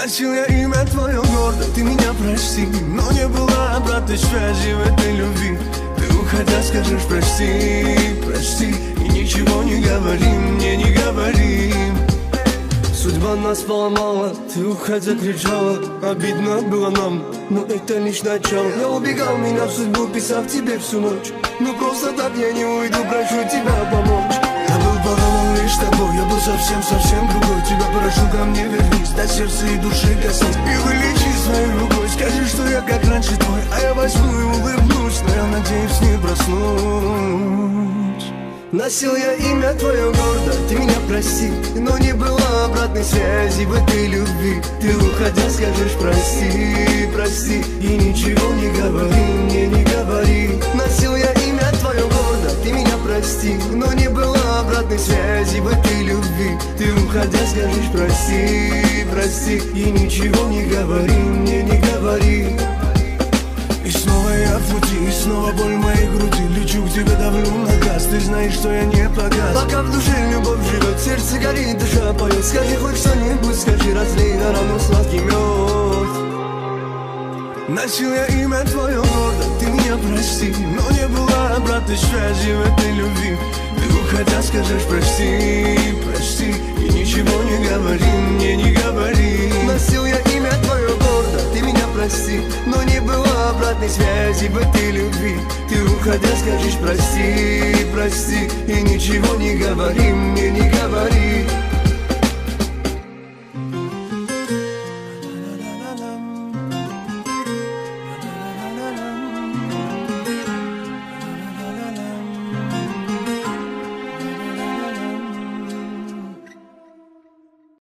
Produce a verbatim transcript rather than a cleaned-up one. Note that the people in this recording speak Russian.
Носил я имя твое гордо, ты меня прости, но не было обратной связи в этой любви. Ты уходя скажешь прости, прости, и ничего не говори мне, не говори. Судьба нас поломала, ты уходя кричала, обидно было нам, но это лишь начало. Я убегал, меня в судьбу писав тебе всю ночь, но просто так я не уйду, прошу тебя помочь. Я был подуман лишь тобой, я был совсем-совсем другой. Тебя прошу ко мне вернись, до сердца и души коснись и вылечи своей рукой. Скажи, что я как раньше твой, а я возьму и улыбнусь, но я надеюсь не проснусь. Носил я имя твое гордо, ты меня прости, но не было обратной связи в этой любви. Ты уходя скажешь прости, прости, и ничего не говори мне, не говори. Носил я имя твое гордо, ты меня прости, но не было обратной связи в этой любви. Ты уходя скажешь прости, прости, и ничего не говори мне, не говори. И снова я в пути, и снова боль в моей груди. Лечу к тебе, давлю на газ, ты знаешь, что я не погас. Пока в душе любовь живет, сердце горит, душа поет. Скажи хоть что-нибудь, скажи, разлей на рану сладкий мед. Носил я имя твое гордо, ты меня прости, но не было обратной связи в этой любви. Ты уходя скажешь прости, прости, и ничего не говори мне, не говори. Носил я имя твое гордо, ты меня прости, но не было обратной связи в этой любви. Ты уходя скажешь прости, прости, и ничего не говори мне, не говори.